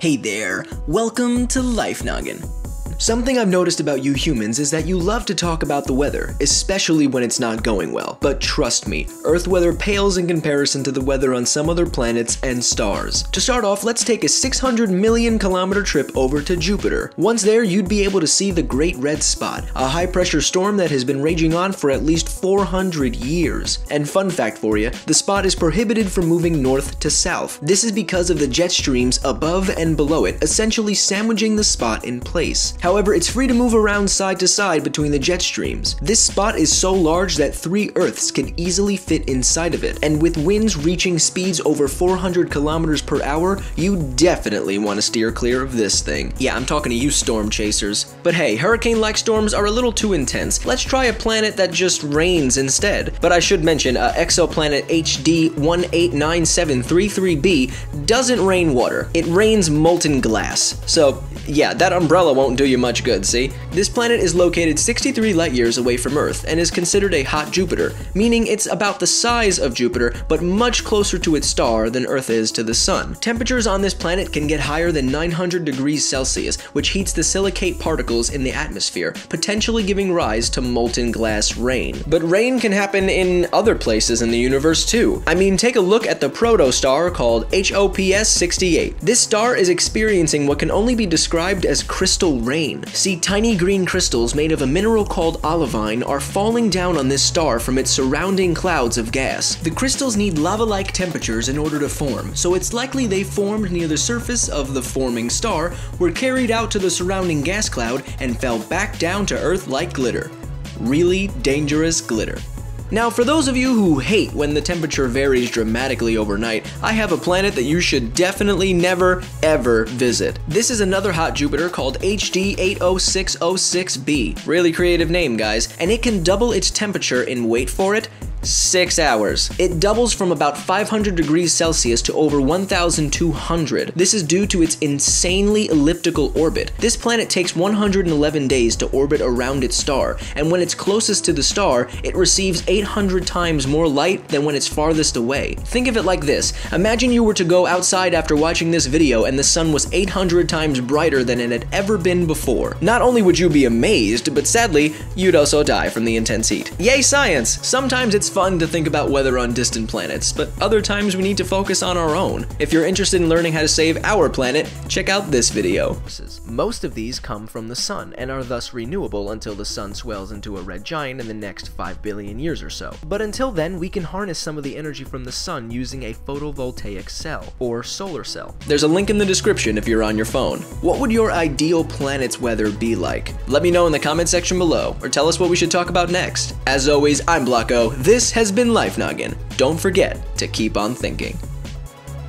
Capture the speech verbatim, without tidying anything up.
Hey there, welcome to Life Noggin. Something I've noticed about you humans is that you love to talk about the weather, especially when it's not going well. But trust me, Earth weather pales in comparison to the weather on some other planets and stars. To start off, let's take a six hundred million kilometer trip over to Jupiter. Once there, you'd be able to see the Great Red Spot, a high-pressure storm that has been raging on for at least four hundred years. And fun fact for you, the spot is prohibited from moving north to south. This is because of the jet streams above and below it, essentially sandwiching the spot in place. However, it's free to move around side to side between the jet streams. This spot is so large that three Earths can easily fit inside of it, and with winds reaching speeds over four hundred kilometers per hour, you definitely want to steer clear of this thing. Yeah, I'm talking to you storm chasers. But hey, hurricane-like storms are a little too intense. Let's try a planet that just rains instead. But I should mention, uh, exoplanet H D one eight nine seven three three b doesn't rain water. It rains molten glass. So yeah, that umbrella won't do you much good, see? This planet is located sixty-three light years away from Earth and is considered a hot Jupiter, meaning it's about the size of Jupiter but much closer to its star than Earth is to the Sun. Temperatures on this planet can get higher than nine hundred degrees Celsius, which heats the silicate particles in the atmosphere, potentially giving rise to molten glass rain. But rain can happen in other places in the universe too. I mean, take a look at the protostar called H O P S sixty-eight. This star is experiencing what can only be described as crystal rain. See, tiny green crystals made of a mineral called olivine are falling down on this star from its surrounding clouds of gas. The crystals need lava-like temperatures in order to form, so it's likely they formed near the surface of the forming star, were carried out to the surrounding gas cloud, and fell back down to Earth like glitter. Really dangerous glitter. Now, for those of you who hate when the temperature varies dramatically overnight, I have a planet that you should definitely never, ever visit. This is another hot Jupiter called H D eight oh six oh six b. Really creative name, guys. And it can double its temperature in, wait for it, six hours. It doubles from about five hundred degrees Celsius to over one thousand two hundred. This is due to its insanely elliptical orbit. This planet takes one hundred eleven days to orbit around its star, and when it's closest to the star, it receives eight hundred times more light than when it's farthest away. Think of it like this. Imagine you were to go outside after watching this video and the sun was eight hundred times brighter than it had ever been before. Not only would you be amazed, but sadly, you'd also die from the intense heat. Yay, science! Sometimes it's fun to think about weather on distant planets, but other times we need to focus on our own. If you're interested in learning how to save our planet, check out this video. Most of these come from the sun and are thus renewable until the sun swells into a red giant in the next five billion years or so. But until then, we can harness some of the energy from the sun using a photovoltaic cell, or solar cell. There's a link in the description if you're on your phone. What would your ideal planet's weather be like? Let me know in the comment section below, or tell us what we should talk about next. As always, I'm Blocko. This has been Life Noggin. Don't forget to keep on thinking.